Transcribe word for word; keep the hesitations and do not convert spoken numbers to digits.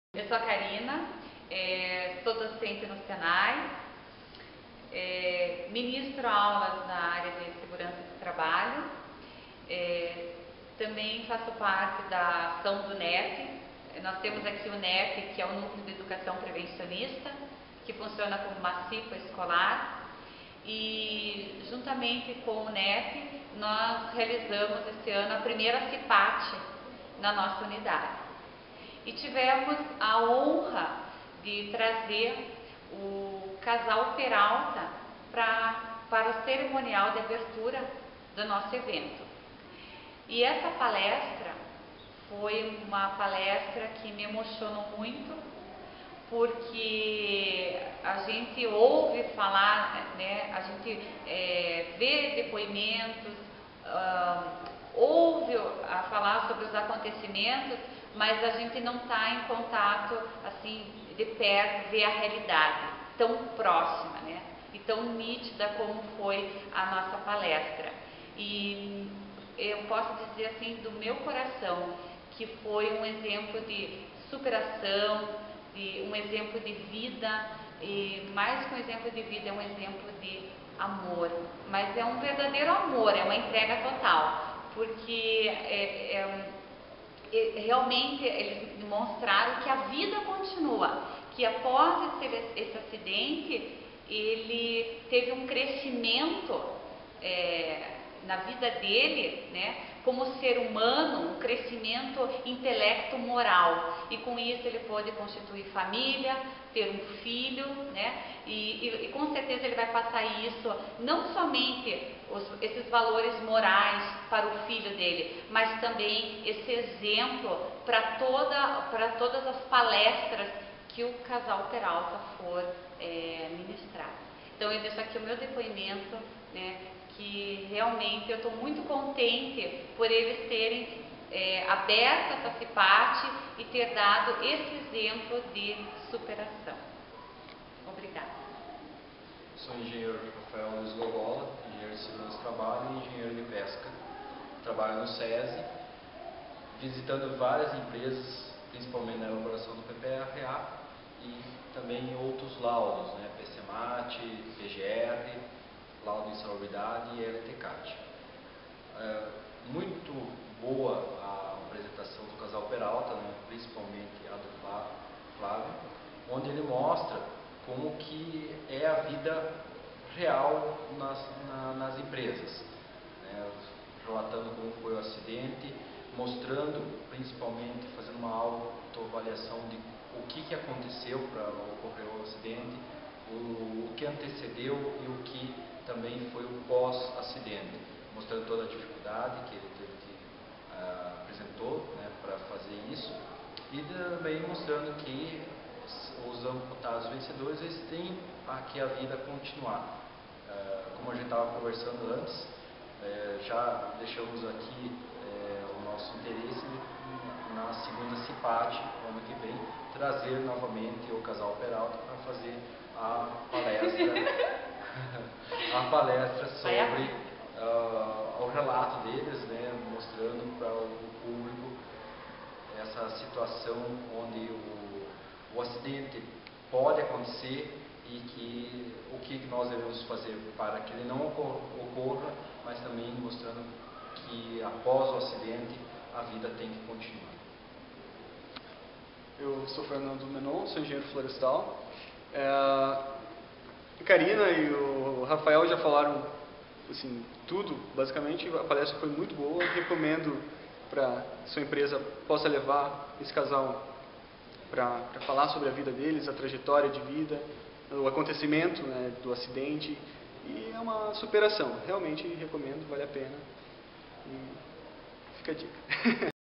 Eu sou a Karina, é, sou docente no Senai, é, ministro aulas na área de segurança do trabalho, é, também faço parte da ação do N E P. Nós temos aqui o N E P, que é o Núcleo de Educação Prevencionista, que funciona como uma C I P A escolar, e juntamente com o N E P nós realizamos esse ano a primeira C I P A T na nossa unidade. E tivemos a honra de trazer o casal Peralta pra, para o cerimonial de abertura do nosso evento. E essa palestra foi uma palestra que me emocionou muito, porque a gente ouve falar, né, a gente é, vê depoimentos, uh, ouve a falar sobre os acontecimentos, mas a gente não está em contato assim de perto, ver a realidade tão próxima, né, e tão nítida como foi a nossa palestra. E eu posso dizer assim do meu coração que foi um exemplo de superação, de um exemplo de vida, e mais que um exemplo de vida, é um exemplo de amor, mas é um verdadeiro amor, é uma entrega total, porque é, é, é, realmente eles demonstraram que a vida continua, que após esse, esse acidente, ele teve um crescimento é, na vida dele, né, como ser humano, um crescimento intelecto-moral, e com isso ele pôde constituir família, ter um filho, né, e, e, e com certeza ele vai passar isso, não somente os, esses valores morais para o filho dele, mas também esse exemplo para toda, para todas as palestras que o casal Peralta for é, ministrar. Então eu deixo aqui o meu depoimento, né, que realmente eu estou muito contente por eles terem é, aberto essa C I P A T e ter dado esse exemplo de superação. Obrigada. Sou engenheiro Rafael Luiz Gogola, engenheiro de segurança do trabalho e engenheiro de pesca. Trabalho no SESI, visitando várias empresas, principalmente na elaboração do P P R A e também outros laudos, né, P C M A T, P G R, laudo de insalubridade e L T C A T. É, muito boa a apresentação do casal Peralta, né, principalmente a do Flávio, onde ele mostra como que é a vida real nas, na, nas empresas, né, relatando como foi o acidente, mostrando principalmente, fazendo uma autoavaliação de o que, que aconteceu para ocorrer o acidente, o, o que antecedeu e o que também foi o pós-acidente, mostrando toda a dificuldade que ele teve que, uh, apresentou, né, para fazer isso, e também mostrando que os amputados vencedores eles têm aqui a vida continuar. Uh, como a gente estava conversando antes, uh, já deixamos aqui uh, o nosso interesse na segunda C I P A T, ano que vem, trazer novamente o casal Peralta para fazer a palestra a palestra sobre uh, o relato deles, né, mostrando para o público essa situação onde o, o acidente pode acontecer e que o que nós devemos fazer para que ele não ocorra, mas também mostrando que após o acidente a vida tem que continuar. Eu sou Fernando Menon, sou engenheiro florestal. É, a Karina e o Rafael já falaram assim, tudo, basicamente. A palestra foi muito boa, recomendo para sua empresa possa levar esse casal para falar sobre a vida deles, a trajetória de vida, o acontecimento, né, do acidente, e é uma superação, realmente recomendo, vale a pena, e fica a dica.